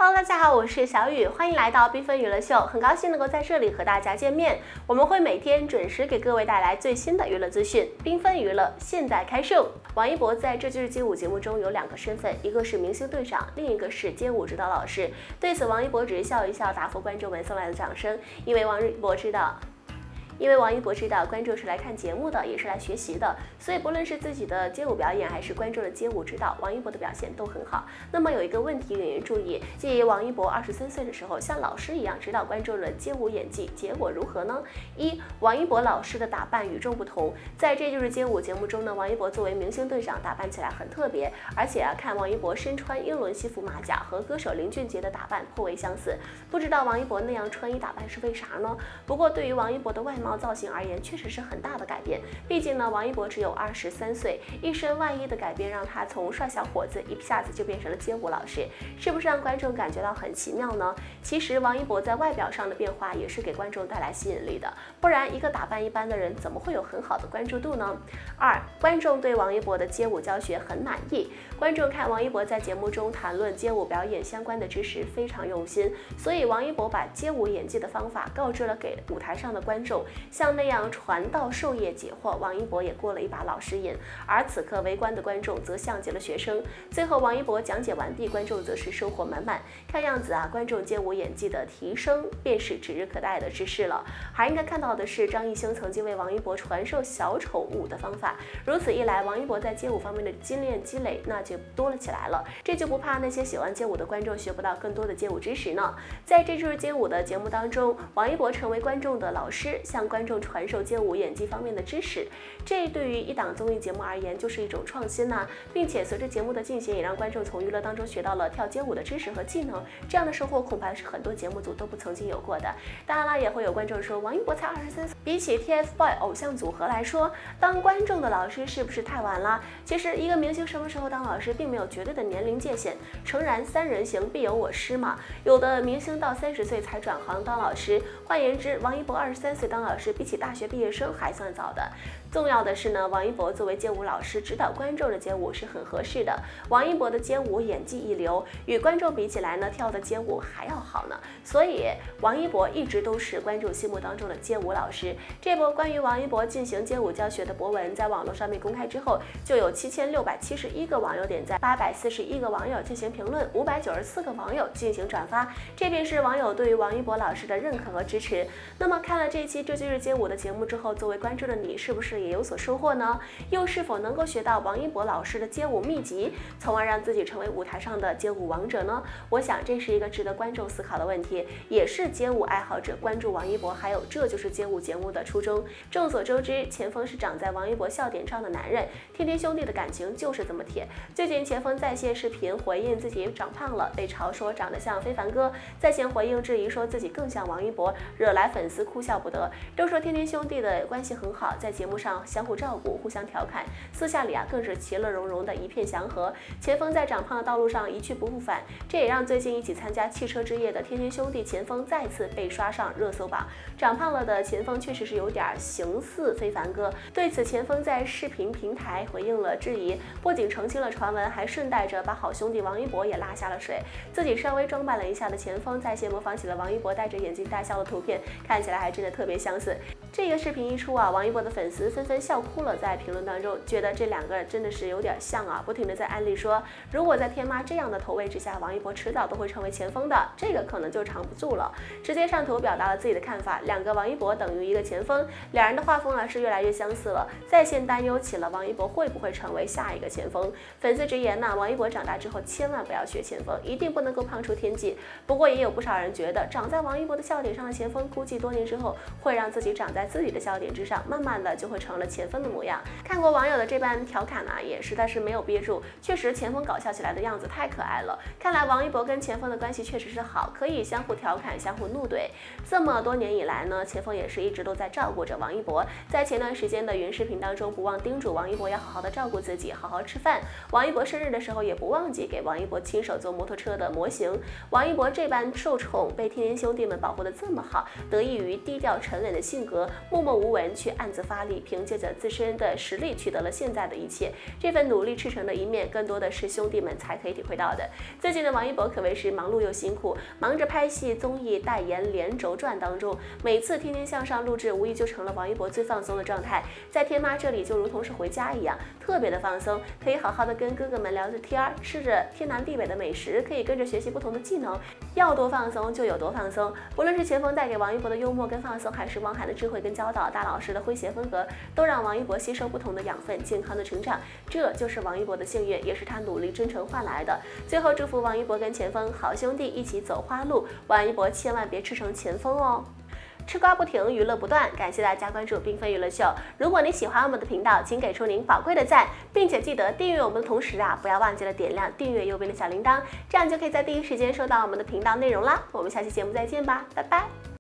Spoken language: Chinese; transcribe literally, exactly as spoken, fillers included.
Hello， 大家好，我是小雨，欢迎来到缤纷娱乐秀，很高兴能够在这里和大家见面。我们会每天准时给各位带来最新的娱乐资讯。缤纷娱乐现在开售。王一博在这就是街舞节目中有两个身份，一个是明星队长，另一个是街舞指导老师。对此，王一博只是笑一笑，答复观众们送来的掌声，因为王一博知道。因为王一博知道观众是来看节目的，也是来学习的，所以不论是自己的街舞表演，还是观众的街舞指导，王一博的表现都很好。那么有一个问题引人注意，即王一博二十三岁的时候，像老师一样指导观众的街舞演技，结果如何呢？一，王一博老师的打扮与众不同，在这就是街舞节目中呢，王一博作为明星队长，打扮起来很特别，而且啊，看王一博身穿英伦西服马甲，和歌手林俊杰的打扮颇为相似。不知道王一博那样穿衣打扮是为啥呢？不过对于王一博的外貌造型而言，确实是很大的改变。毕竟呢，王一博只有二十三岁，一身外衣的改变让他从帅小伙子一下子就变成了街舞老师，是不是让观众感觉到很奇妙呢？其实王一博在外表上的变化也是给观众带来吸引力的，不然一个打扮一般的人怎么会有很好的关注度呢？二，观众对王一博的街舞教学很满意。观众看王一博在节目中谈论街舞表演相关的知识非常用心，所以王一博把街舞演技的方法告知了给舞台上的观众，像那样传道授业解惑，王一博也过了一把老师瘾。而此刻围观的观众则像极了学生。最后王一博讲解完毕，观众则是收获满满。看样子啊，观众街舞演技的提升便是指日可待的之事了。还应该看到的是，张艺兴曾经为王一博传授小丑舞的方法，如此一来，王一博在街舞方面的经验积累那就多了起来了。这就不怕那些喜欢街舞的观众学不到更多的街舞知识呢？在这就是街舞的节目当中，王一博成为观众的老师，向观众传授街舞演技方面的知识，这对于一档综艺节目而言就是一种创新呐、啊，并且随着节目的进行，也让观众从娱乐当中学到了跳街舞的知识和技能，这样的收获恐怕是很多节目组都不曾经有过的。当然了，也会有观众说，王一博才二十三岁，比起 T F BOYS 偶像组合来说，当观众的老师是不是太晚了？其实一个明星什么时候当老师，并没有绝对的年龄界限，诚然三人行必有我师嘛。有的明星到三十岁才转行当老师，换言之，王一博二十三岁当老师，比起大学毕业生还算早的。重要的是呢，王一博作为街舞老师指导观众的街舞是很合适的。王一博的街舞演技一流，与观众比起来呢，跳的街舞还要好呢。所以王一博一直都是观众心目当中的街舞老师。这波关于王一博进行街舞教学的博文在网络上面公开之后，就有七千六百七十一个网友点赞，八百四十一个网友进行评论，五百九十四个网友进行转发。这便是网友对于王一博老师的认可和支持。那么看了这期《这就是街舞》的节目之后，作为观众的你是不是也有所收获呢？又是否能够学到王一博老师的街舞秘籍，从而让自己成为舞台上的街舞王者呢？我想这是一个值得观众思考的问题，也是街舞爱好者关注王一博还有这就是街舞节目的初衷。众所周知，钱枫是长在王一博笑点上的男人，天天兄弟的感情就是这么铁。最近钱枫在线视频回应自己长胖了，被嘲说长得像非凡哥，在线回应质疑说自己更像王一博，惹来粉丝哭笑不得。都说天天兄弟的关系很好，在节目上相互照顾，互相调侃，私下里啊更是其乐融融的一片祥和。钱枫在长胖的道路上一去不复返，这也让最近一起参加汽车之夜的天天兄弟钱枫再次被刷上热搜榜。长胖了的钱枫确实是有点形似非凡哥，对此钱枫在视频平台回应了质疑，不仅澄清了传闻，还顺带着把好兄弟王一博也拉下了水。自己稍微装扮了一下的钱枫在线模仿起了王一博戴着眼镜大笑的图片，看起来还真的特别相似。这个视频一出啊，王一博的粉丝纷纷笑哭了，在评论当中觉得这两个真的是有点像啊，不停的在安利说，如果在天妈这样的投喂之下，王一博迟早都会成为前锋的，这个可能就藏不住了。直接上图表达了自己的看法，两个王一博等于一个前锋，两人的画风啊是越来越相似了，在线担忧起了王一博会不会成为下一个前锋。粉丝直言呢，王一博长大之后千万不要学前锋，一定不能够胖出天际。不过也有不少人觉得，长在王一博的笑点上的前锋，估计多年之后会让自己长在自己的笑点之上，慢慢的就会成了前锋的模样。看过网友的这般调侃呢、啊，也实在是没有憋住，确实前锋搞笑起来的样子太可爱了。看来王一博跟前锋的关系确实是好，可以相互调侃，相互怒怼。这么多年以来呢，前锋也是一直都在照顾着王一博。在前段时间的云视频当中，不忘叮嘱王一博要好好的照顾自己，好好吃饭。王一博生日的时候，也不忘记给王一博亲手做摩托车的模型。王一博这般受宠，被天天兄弟们保护的这么好，得益于低调沉稳的性格。 择默默无闻，却暗自发力，凭借着自身的实力取得了现在的一切。这份努力赤诚的一面，更多的是兄弟们才可以体会到的。最近的王一博可谓是忙碌又辛苦，忙着拍戏、综艺、代言连轴转当中，每次天天向上录制，无疑就成了王一博最放松的状态。在天妈这里就如同是回家一样，特别的放松，可以好好的跟哥哥们聊着天儿，吃着天南地北的美食，可以跟着学习不同的技能，要多放松就有多放松。不论是前锋带给王一博的幽默跟放松，还是汪涵的智慧跟教导，大老师的诙谐风格，都让王一博吸收不同的养分，健康的成长。这就是王一博的幸运，也是他努力真诚换来的。最后祝福王一博跟前锋好兄弟一起走花路，王一博千万别吃成前锋哦。吃瓜不停，娱乐不断，感谢大家关注缤纷娱乐秀。如果你喜欢我们的频道，请给出您宝贵的赞，并且记得订阅我们的同时啊，不要忘记了点亮订阅右边的小铃铛，这样就可以在第一时间收到我们的频道内容啦。我们下期节目再见吧，拜拜。